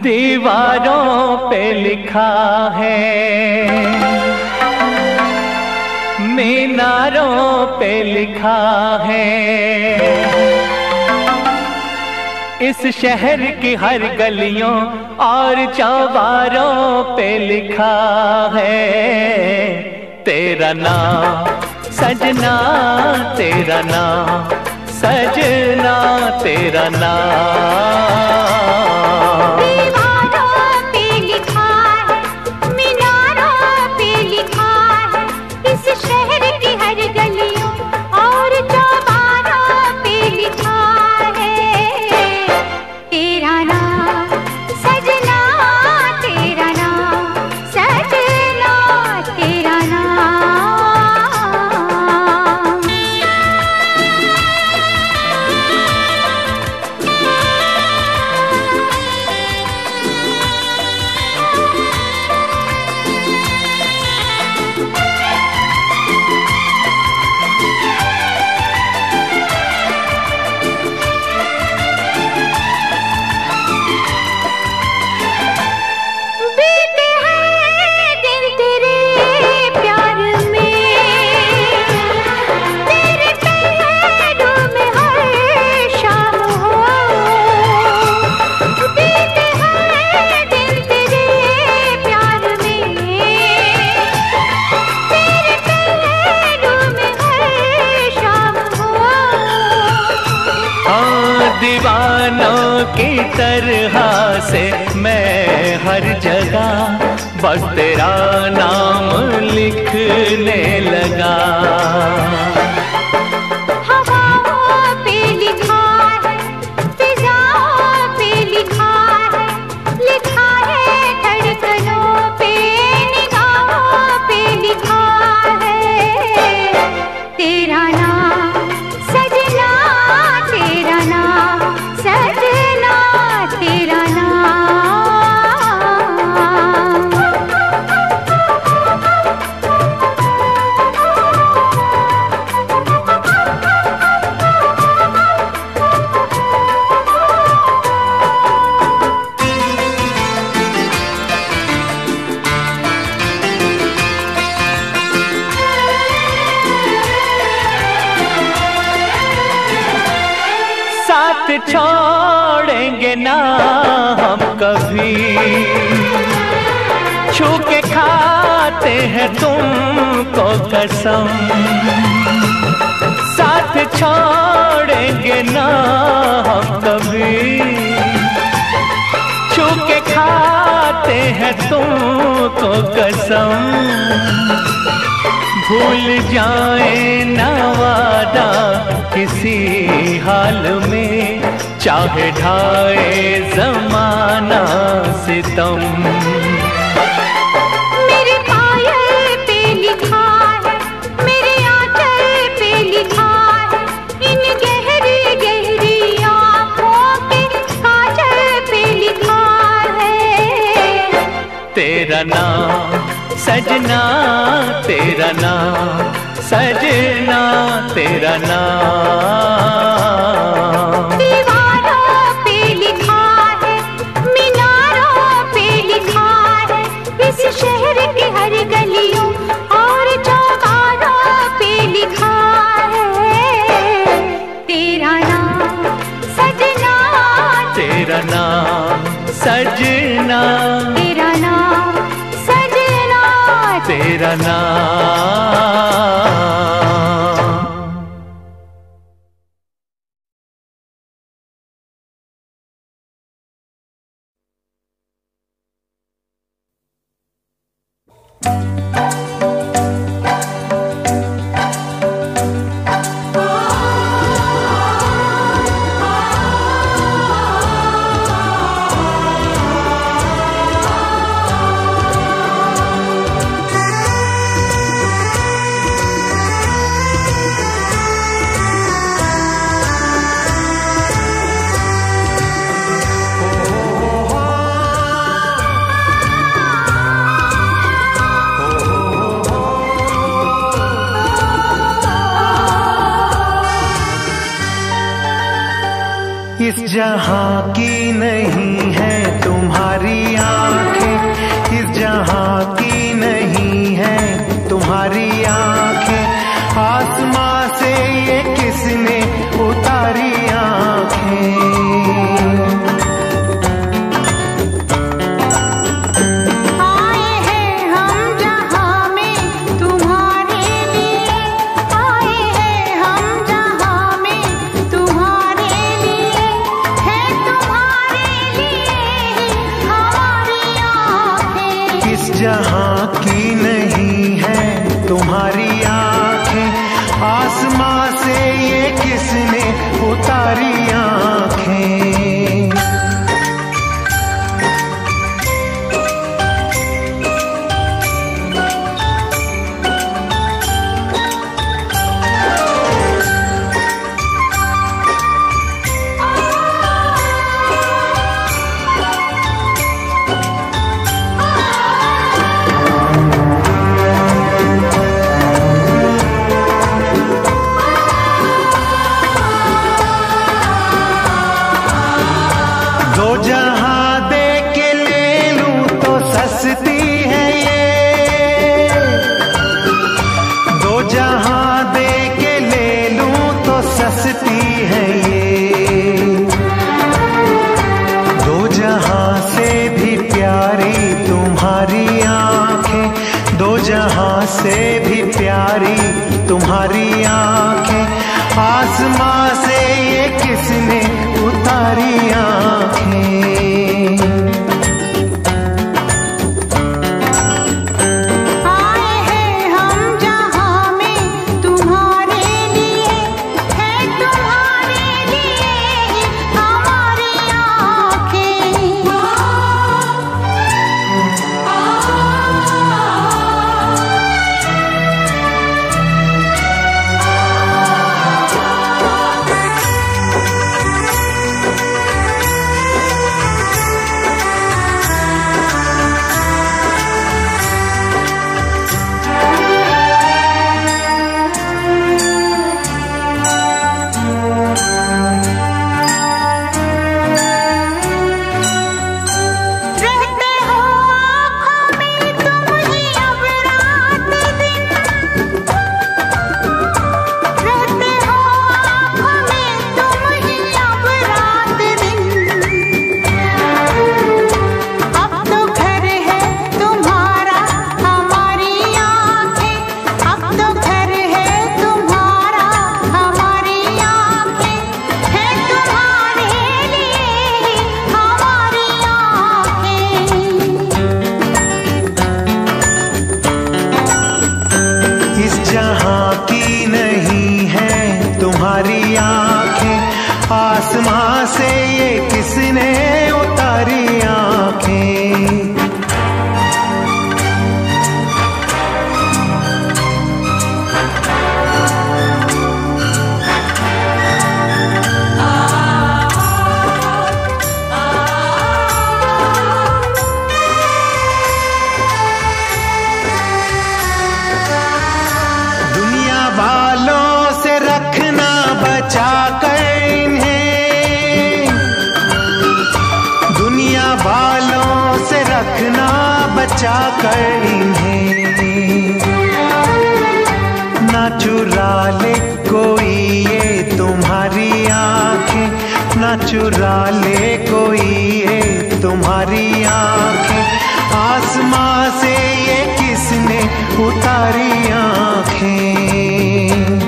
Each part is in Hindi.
दीवारों पे लिखा है, मीनारों पे लिखा है, इस शहर की हर गलियों और चौबारों पे लिखा है, तेरा नाम सजना, तेरा नाम सजना, तेरा नाम। दीवारों पे लिखा है, मीनारों पे लिखा है, इस शहर की हर गलियों और चौबारों पे लिखा है, तेरा नाम सजना, तेरा नाम सजना, तेरा नाम। दीवानों की तरह से मैं हर जगह बस तेरा नाम लिखने लगा। हवाओं पे लिखा है, फिजाओं पे लिखा है धड़कनों पे, निगाहों पे लिखा है, तेरा नाम सजना, तेरा नाम सजना, तेरा नाम। साथ छोड़ेंगे ना हम कभी, छू के खाते हैं तुमको कसम, साथ छोड़ेंगे ना हम कभी, छू के खाते हैं तुमको कसम, भूल जाए ना वादा किसी हाल में, चाहे ढाए ज़माना सितम। मेरे पायल पे लिखा है, मेरे आंचल पे लिखा है, इन गहरी गहरी आँखों के काजल पे लिखा है, तेरा नाम सजना, तेरा नाम सजना, तेरा नाम। दीवारों पे लिखा है, मीनारों पे लिखा है, इस शहर की हर गलियों और चौबारों पे लिखा है, तेरा नाम सजना, तेरा नाम सजना, तेरा नाम सजना, तेरा नाम। इस जहां की नहीं है तुम्हारी जहां की नहीं है तुम्हारी आंखें, आसमां से ये किसने उतारी आंखें। से भी प्यारी तुम्हारी आंखें, आसमां से ये किसने उतारी आंखें। आसमां से ये किसने उतारी आंखें। दुनिया वालों से रखना बचा कर, बालों से रखना बचा कर इन्हें, ना चुरा ले कोई ये तुम्हारी आंखें, ना चुरा ले कोई ये तुम्हारी आंखें। आसमां से ये किसने उतारी आंखें।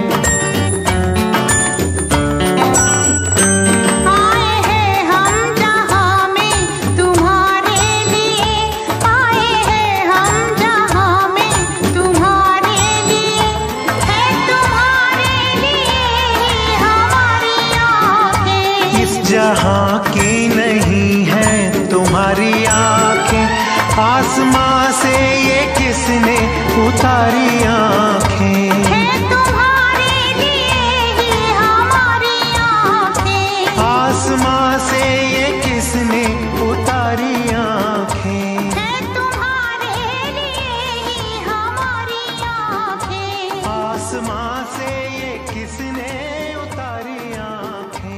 जहां की नहीं है तुम्हारी आंखें, आसमां से ये किसने उतारी आंखें। है तुम्हारे लिए ही हमारी आंखें, आसमां से ये किसने उतारी आंखें। है तुम्हारे लिए ही हमारी आंखें, आसमां से ये किसने उतारी आंखें।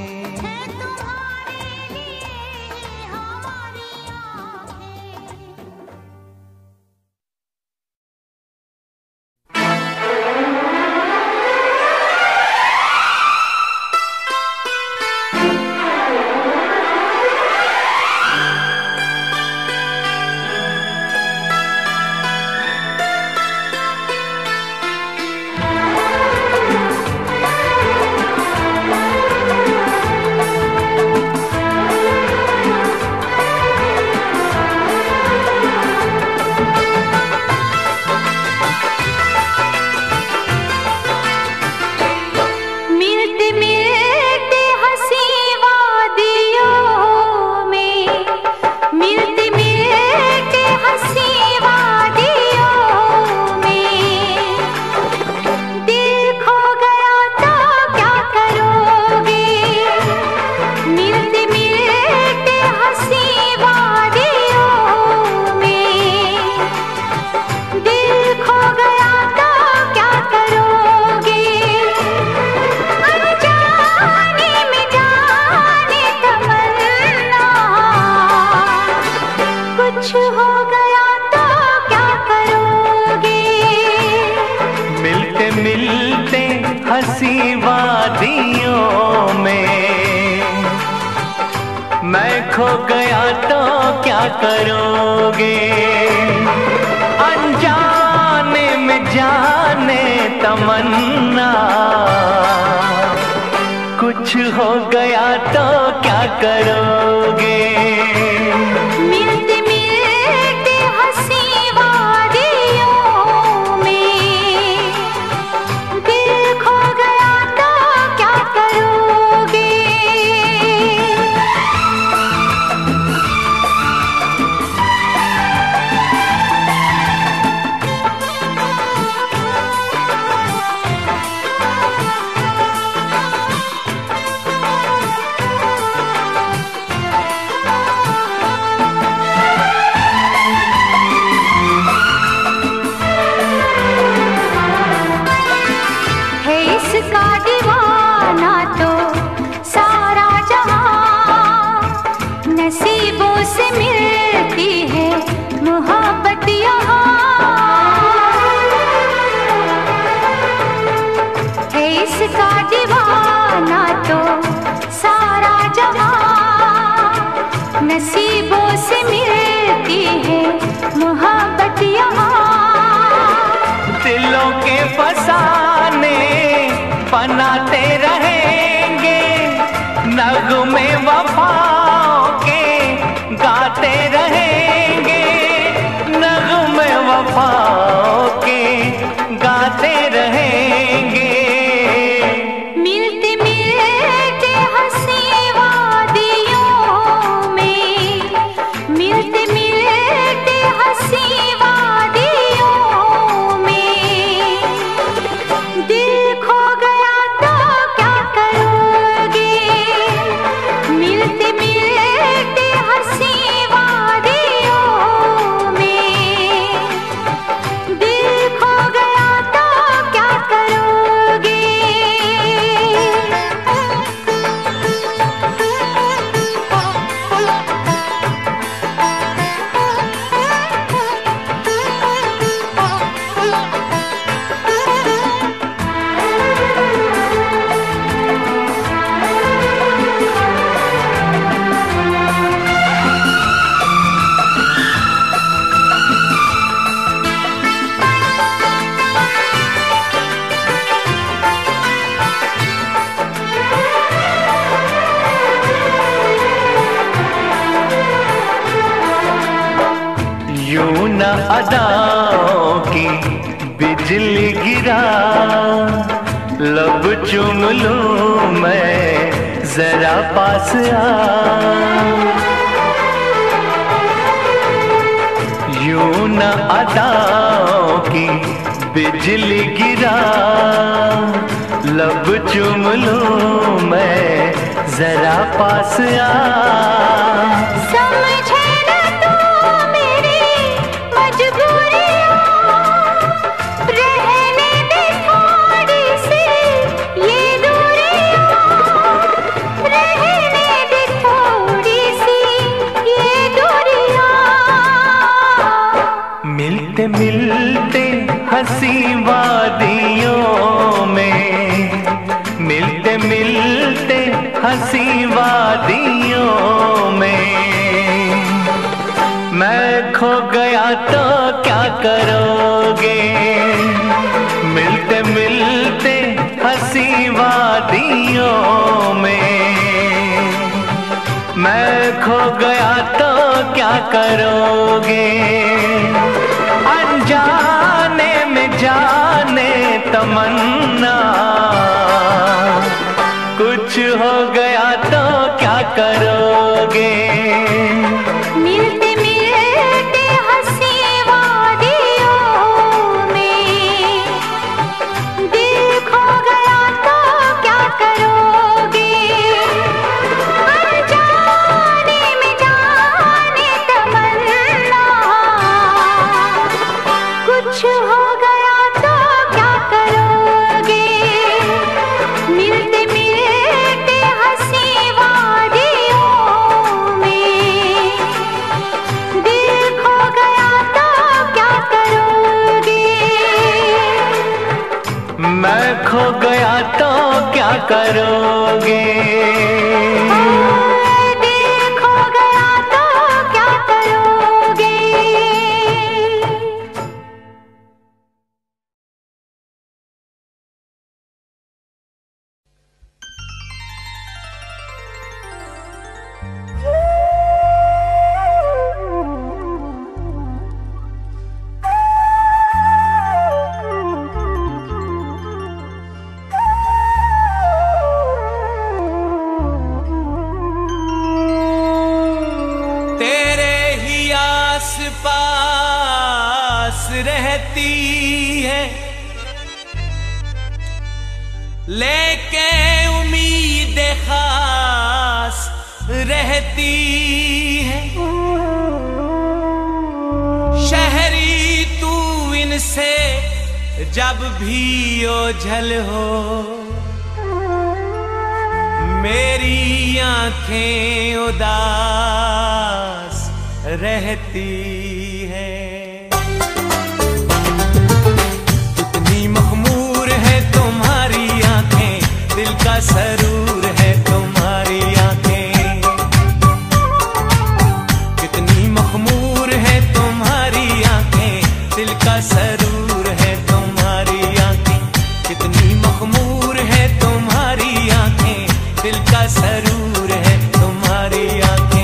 तो क्या करोगे? अनजाने में जाने तमन्ना, कुछ हो गया तो क्या करोगे? मिलते मिलते हंसी वादियों में दिल खो गया तो क्या करोगे? इसका दीवाना तो सारा जहां, नसीबों से मिलती है मोहब्बत यहाँ। है इसका दीवाना तो सारा जहां, नसीबों से मिलती है मोहब्बत यहाँ। दिलों के फसाने बनाते रहेंगे, नगमे वफाओं के गाते रहेंगे, नगमे वफाओं के गाते रहेंगे। मिलते मिलते हंसी वादियों में, मिलते मिलते हंसी वादियों में दिल खो गया तो क्या करोगे? मिलते मिलते हंसी वादियों में दिल खो गया तो क्या करोगे? यूं न अदाओं की बिजली गिरा, लब चूम लूं मैं जरा पास आ। यूं न अदाओं की बिजली गिरा, लब चूम लूं मैं जरा पास आ। समझे न तू मेरी मजबूरियां, रहने दे थोड़ी सी ये दूरियां, रहने दे थोड़ी सी ये दूरियां। मिलते मिलते हंसी वादियों में, मिलते मिलते हंसी वादियों में मैं खो गया तो क्या करोगे? मिलते मिलते हंसी वादियों में मैं खो गया तो क्या करोगे? अनजाने में जाने तमन्ना, कुछ हो गया तो क्या करोगे? मिलते मिलते हंसी वादियों में दिल खो गया तो क्या करोगे? अनजाने में जाने तमन्ना, कुछ हो गया तो क्या करोगे? मिलते मिलते हंसी वादियों में दिल खो गया तो क्या करोगे? मैं खो गया तो क्या करोगे? दिल खो गया तो पास रहती है, लेके उम्मीद खास रहती है। शहरी तू इनसे जब भी ओझल हो, मेरी आंखें उदास रहती है। कितनी मखमूर है तुम्हारी आंखें, दिल का सरूर है तुम्हारी आंखें। कितनी मखमूर है तुम्हारी आंखें, दिल का सरूर है तुम्हारी आंखें। कितनी मखमूर है तुम्हारी आंखें, दिल का सरूर है तुम्हारी आंखें।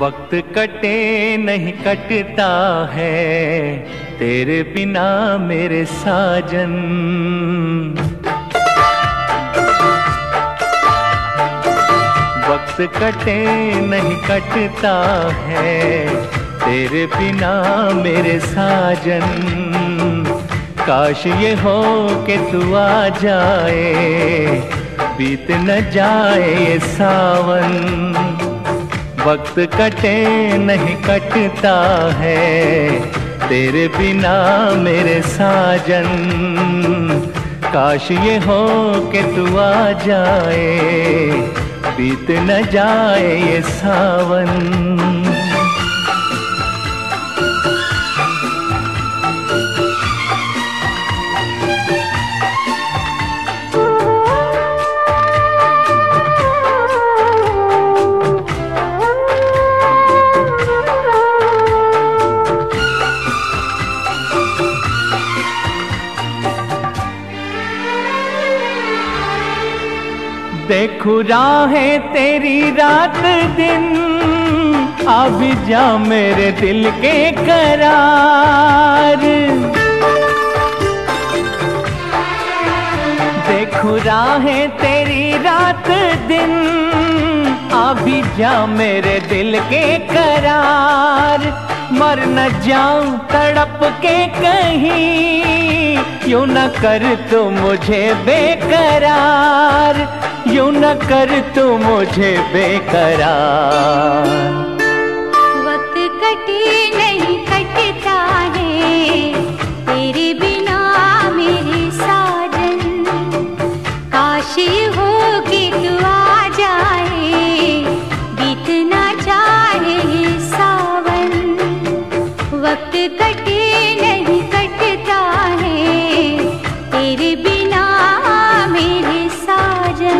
वक्त कटे नहीं कटता है तेरे बिना मेरे साजन। वक्त कटे नहीं कटता है तेरे बिना मेरे साजन। काश ये हो कि तू आ जाए, बीत न जाए ये सावन। वक्त कटे नहीं कटता है तेरे बिना मेरे साजन। काश ये हो कि तू आ जाए, बीत न जाए ये सावन। देखूं राहें तेरी रात दिन, आ भी जा मेरे दिल के करार। देखूं राहें तेरी रात दिन, आ भी जा मेरे दिल के करार। मर न जाऊं तड़प के कहीं, यूं न कर तू मुझे बेकरार, यूं न कर तू मुझे बेकरार। वक्त कटे नहीं कटता है तेरे बिना मेरे साजन। काश हो कि तू आ जाए, बीत ना जाए सावन। वक्त कटे नहीं कटता है तेरे बिना मेरे साजन।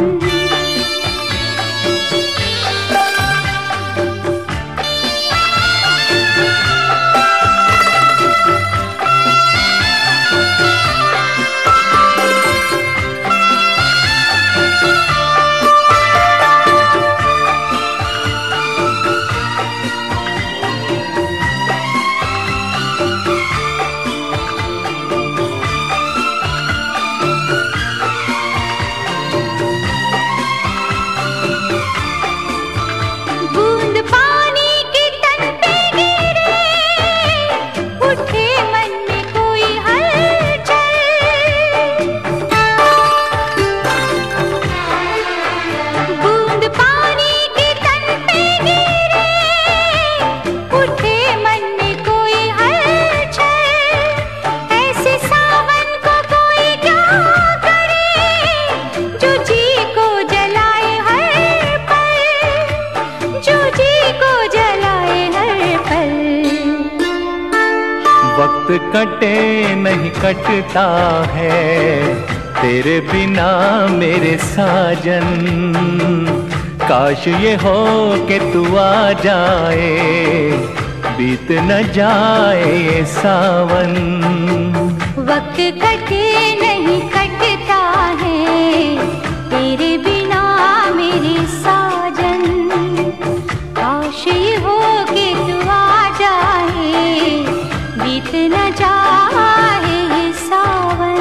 वक्त कटे नहीं कटता है तेरे बिना मेरे साजन। काश ये हो कि तू आ जाए, बीत न जाए ये सावन। वक्त कटे नहीं कटता है तेरे बिना मेरे साजन। काश ये हो कि तू आ जाए, बीत न जाए ये सावन।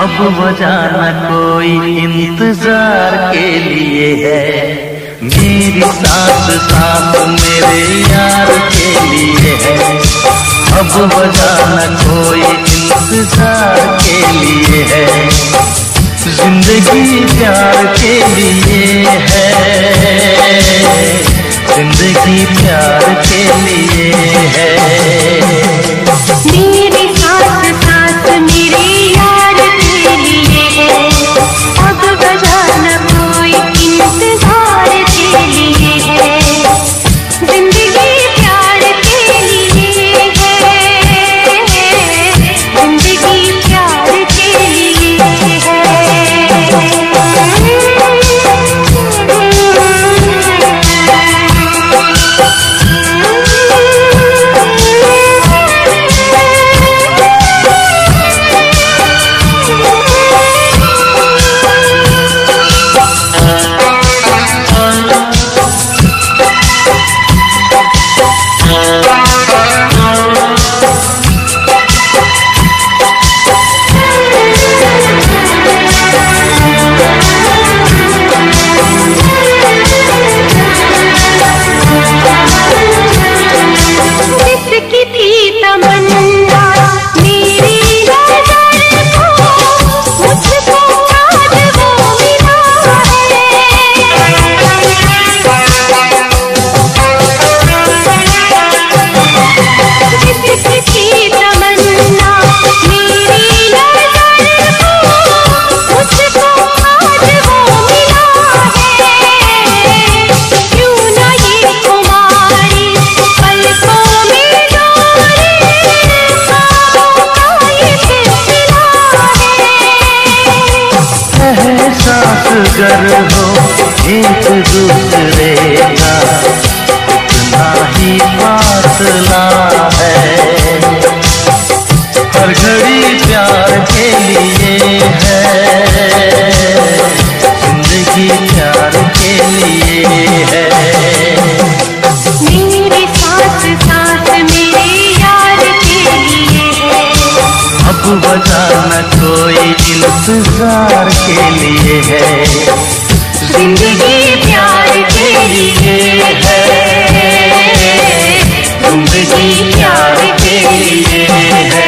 अब वजह न कोई इंतजार के लिए है, मेरी सांस सांस मेरे यार के लिए है। अब वजह न कोई इंतजार के लिए है, जिंदगी प्यार के लिए है, जिंदगी प्यार के लिए है। मेरी सांस सांस मेरे यार के लिए है, अब वजह न कोई इंतजार के लिए है, जिंदगी प्यार के लिए है, जिंदगी प्यार के लिए है। अगर हो एक दूसरे का इतना ही फासला है, हर घड़ी प्यार के लिए है, जिंदगी प्यार के लिए है। मेरी सांस सांस मेरे यार के लिए है, अब वजह न कोई इंतजार के लिए है, जिंदगी प्यार के लिए है, जिंदगी प्यार के लिए है।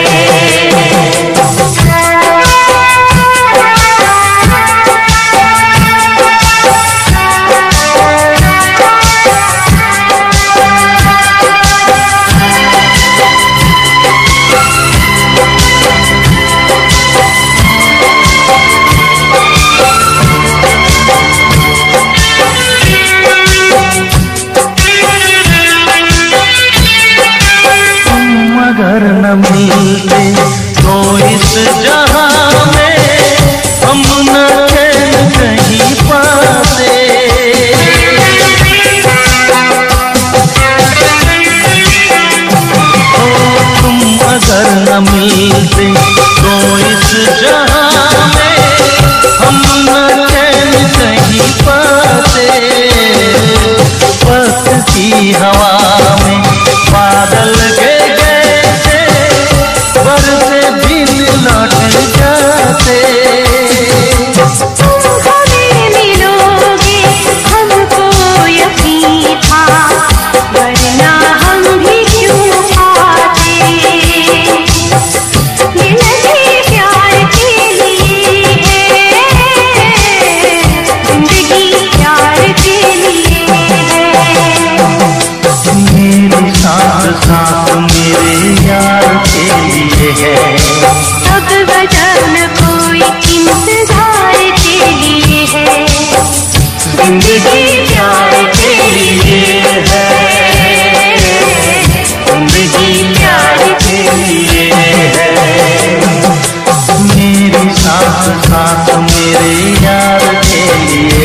अगर न मिलते तो इस जहां में हम न चैन कहीं पाते, तुम अगर न मिलते तो इस जहां में हम न चैन कहीं पाते। वक्त की हवा में बादल के बरसे दिन लौट जाते, तुम हमें मिलोगे हमको यकीन था, वरना हम भी क्यों आते। ये लगे प्यार के लिए है, जिंदगी प्यार के लिए है। मेरी सांस सांस मेरे यार के लिए है, अब वजह न कोई इंतजार के लिए है, जिंदगी प्यार के लिए है, जिंदगी प्यार के लिए है। मेरी सांस सांस मेरे यार के लिए